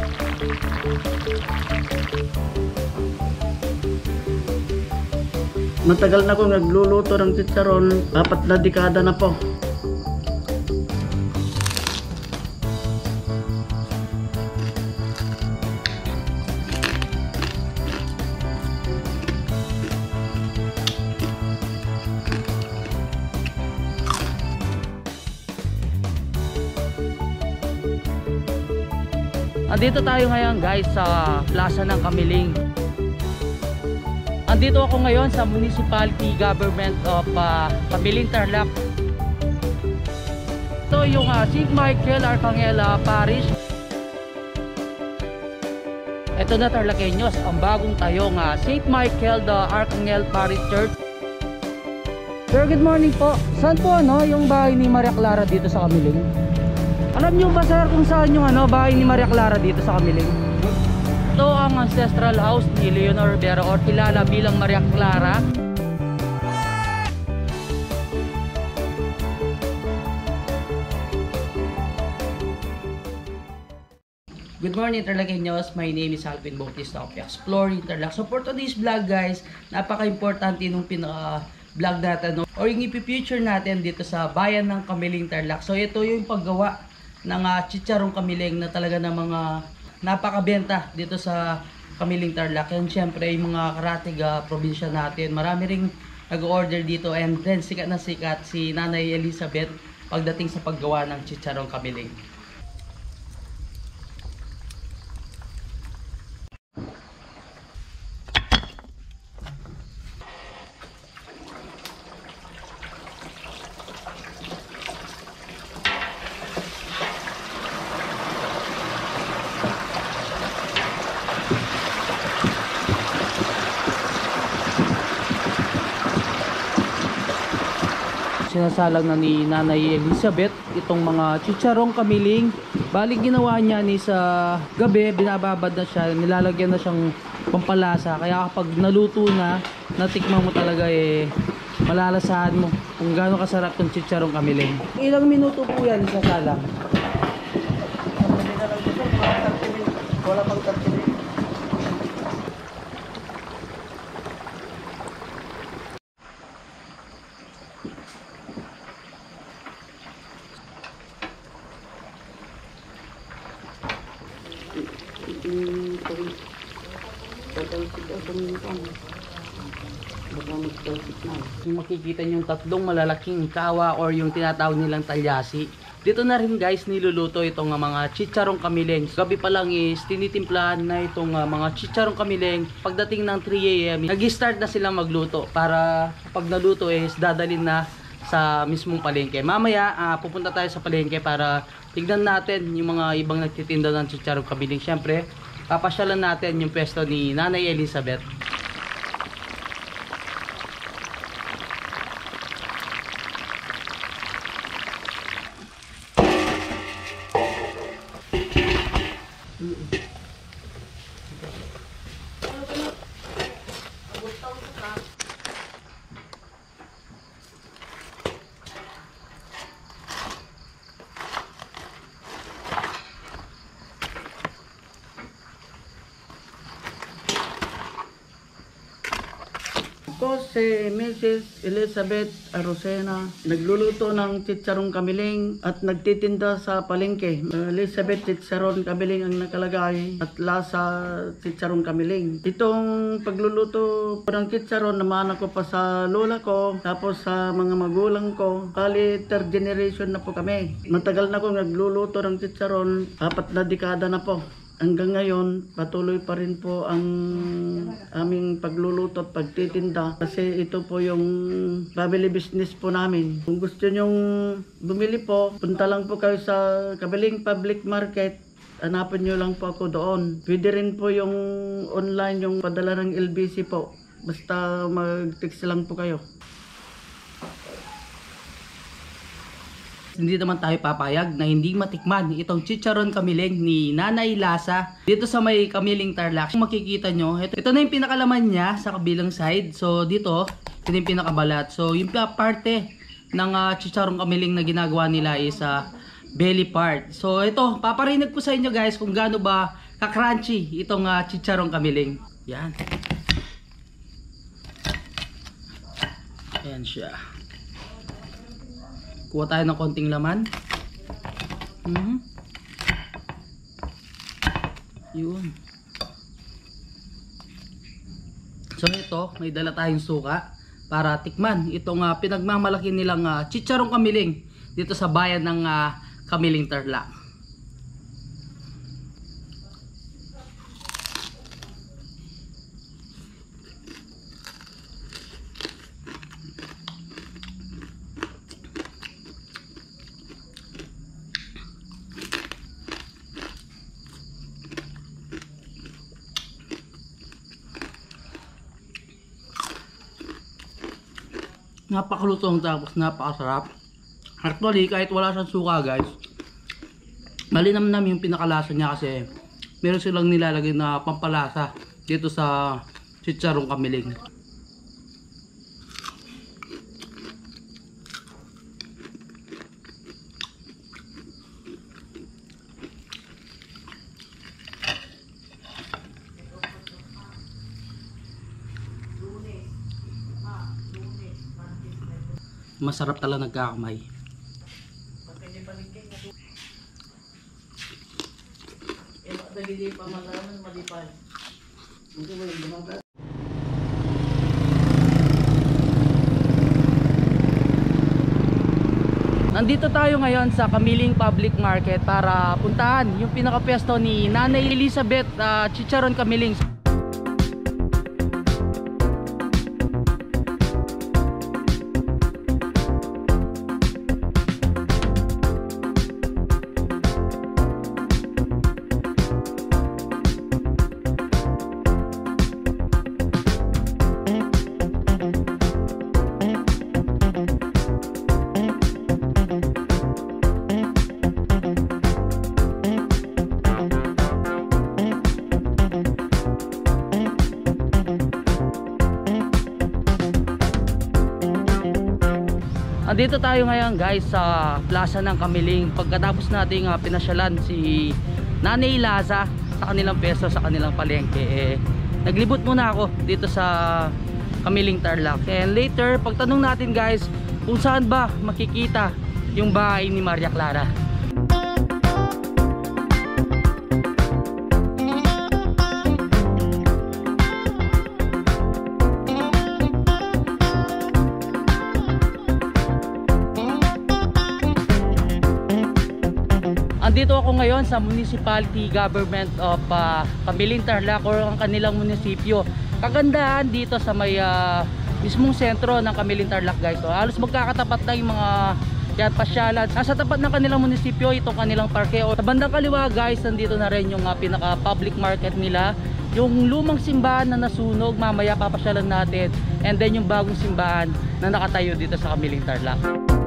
Matagal na akong nagluluto ng chicharon, 4 na dekada na po. Andito tayo ngayon guys sa Plaza ng Kamiling. Andito ako ngayon sa Municipality Government of Kamiling, Tarlac. Ito yung St. Michael Arcangel Parish. Ito na Tarlaceños, ang bagong tayong St. Michael the Arcangel Parish Church. Sir, good morning po. Saan po yung bahay ni Maria Clara dito sa Kamiling? Alam niyo ba sir kung saan yung bahay ni Maria Clara dito sa Kamiling? Ito ang ancestral house ni Leonor Rivera or kilala bilang Maria Clara. Good morning Tarlaceños, my name is Alvin Bautista of Exploring Tarlac. So for today's vlog guys, napaka-importante nung vlog natin or yung ipi-future natin dito sa bayan ng Kamiling, Tarlac. So ito yung paggawa ng chicharong kamiling na talaga ng mga napakabenta dito sa Kamiling, Tarlac. And syempre yung mga karatig probinsya natin, marami ring nag-order dito. And then sikat na sikat si Nanay Elizabeth pagdating sa paggawa ng chicharong kamiling. Sinasalang na ni Nanay Elizabeth itong mga chicharong kamiling. Balik ginawa niya ni sa gabi, binababad na siya, nilalagyan na siyang pampalasa. Kaya kapag naluto na, natikman mo talaga malalasahan mo kung gaano kasarap yung chicharong kamiling. Ilang minuto po yan isasalang? Wala pang 30 minutes. Yung makikita nyo yung tatlong malalaking kawa or yung tinatawag nilang talyasi. Dito na rin guys niluluto itong mga chicharong kamiling. Gabi pa lang is tinitimplahan na itong mga chicharong kamiling. Pagdating ng 3 AM, nag-start na silang magluto para kapag naluto is dadalhin na sa mismong palengke. Mamaya pupunta tayo sa palengke para tignan natin yung mga ibang nagtitinda ng chicharong kamiling. Syempre, papasyalan natin yung pwesto ni Nanay Elizabeth. Ako si Mrs. Elizabeth Arocena, nagluluto ng chicharong kamiling at nagtitinda sa palengke. Elizabeth Chicharon Kamiling ang nakalagay at lasa chicharong kamiling. Itong pagluluto ng chicharon naman ako pa sa lola ko, tapos sa mga magulang ko. Bali, 3rd generation na po kami. Matagal na akong nagluluto ng chicharon, 4 na dekada na po. Hanggang ngayon, patuloy pa rin po ang aming pagluluto at pagtitinda kasi ito po yung family business po namin. Kung gusto nyong bumili po, punta lang po kayo sa Kamiling Public Market. Hanapin nyo lang po ako doon. Pwede rin po yung online, yung padala ng LBC po. Basta mag-text lang po kayo. Hindi naman tayo papayag na hindi matikman itong chicharon kamiling ni Nanay Lasa dito sa may Kamiling, Tarlac. Kung makikita nyo, ito na yung pinakalaman niya sa kabilang side. So dito, ito yung pinakabalat. So yung parte ng chicharon kamiling na ginagawa nila is belly part. So ito, paparinig ko sa inyo guys kung gaano ba ka-crunchy itong chicharong kamiling. Yan. Ayan siya. Kuha tayo ng konting laman. Yun. So ito, may dala tayong suka para tikman itong pinagmamalaki nilang chicharong kamiling dito sa bayan ng Kamiling Tarlac. Napakalutong tapos napakasarap. Actually, kahit wala siyang suka guys, malinamnam yung pinakalasa niya kasi meron silang nilalagay na pampalasa dito sa chicharong kamiling. Masarap talaga nagkakamay. Nandito tayo ngayon sa Kamiling Public Market para puntahan yung pinaka-pwesto ni Nanay Elizabeth Chicharon Kamiling. Andito tayo ngayon guys sa plaza ng Kamiling pagkatapos nating pinasyalan si Nanay Laza sa kanilang peso, sa kanilang palengke. Naglibot muna ako dito sa Kamiling Tarlac, and later pagtanong natin guys kung saan ba makikita yung bahay ni Maria Clara. Andito ako ngayon sa Municipality Government of Kamiling Tarlac, or ang kanilang munisipyo. Kagandahan dito sa may mismong sentro ng Kamiling Tarlac guys. So, halos magkakatapat na yung mga yan, pasyalan. Nasa tapat ng kanilang munisipyo itong kanilang parke. O, sa bandang kaliwa guys, nandito na rin yung pinaka public market nila. Yung lumang simbahan na nasunog, mamaya papasyalan natin. And then yung bagong simbahan na nakatayo dito sa Kamiling Tarlac.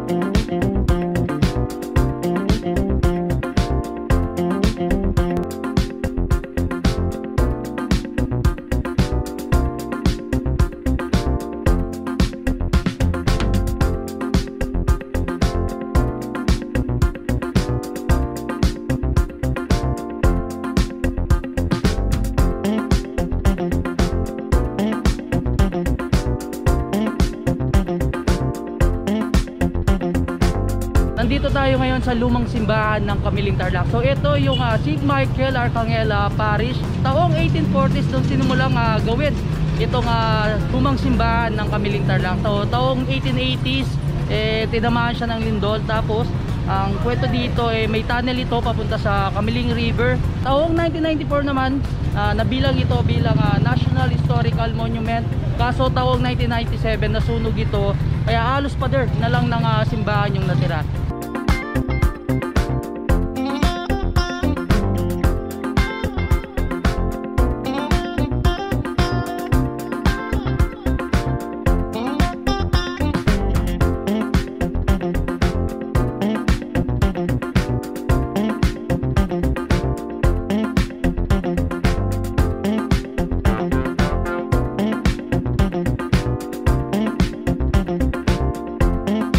Nandito tayo ngayon sa lumang simbahan ng Kamiling Tarlac. So ito yung St. Michael Arcangel Parish. Taong 1840s nung sinimulang gawin itong lumang simbahan ng Kamiling Tarlac. So taong 1880s tinamaan siya ng lindol. Tapos ang kwento dito may tunnel ito papunta sa Kamiling River. Taong 1994 naman nabilang ito bilang National Historical Monument. Kaso taong 1997 nasunog ito, kaya halos pader na lang ng simbahan yung natira.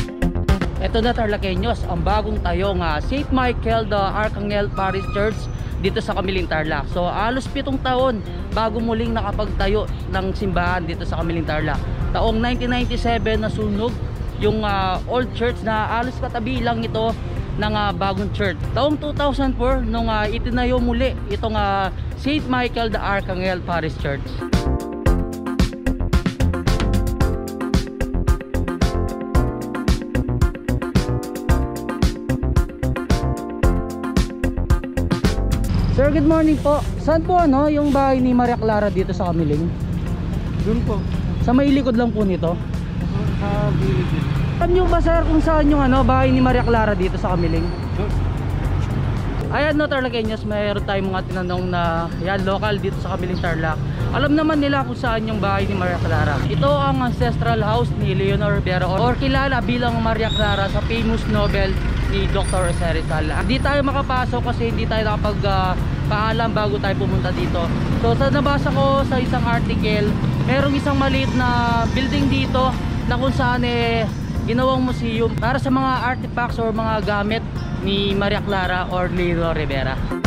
Ito na Tarlaceños, ang bagong tayong St. Michael the Arcangel Parish Church dito sa Kamiling Tarlac. So halos 7 taon bago muling nakapagtayo ng simbahan dito sa Kamiling Tarlac. Taong 1997 nasunog yung old church na halos katabi lang ito ng bagong church. Taong 2004 nung itinayo muli itong St. Michael the Archangel Parish Church. Sir, good morning po. Saan po yung bahay ni Maria Clara dito sa Kamiling? Doon po. Sa may likod lang po nito. Sa Bilid. Alam nyo ba sir kung saan yung bahay ni Maria Clara dito sa Kamiling? Ayan Tarlaceños, mayroon tayong mga tinanong na yan, local dito sa Kamiling Tarlac. Alam naman nila kung saan yung bahay ni Maria Clara. Ito ang ancestral house ni Leonor Rivera or kilala bilang Maria Clara sa famous novel ni Dr. Jose Rizal. Hindi tayo makapasok kasi hindi tayo nakapagpaalam bago tayo pumunta dito. So sa nabasa ko sa isang article, merong isang maliit na building dito na kung saan ginawang museum para sa mga artifacts or mga gamit ni Maria Clara or Leonor Rivera.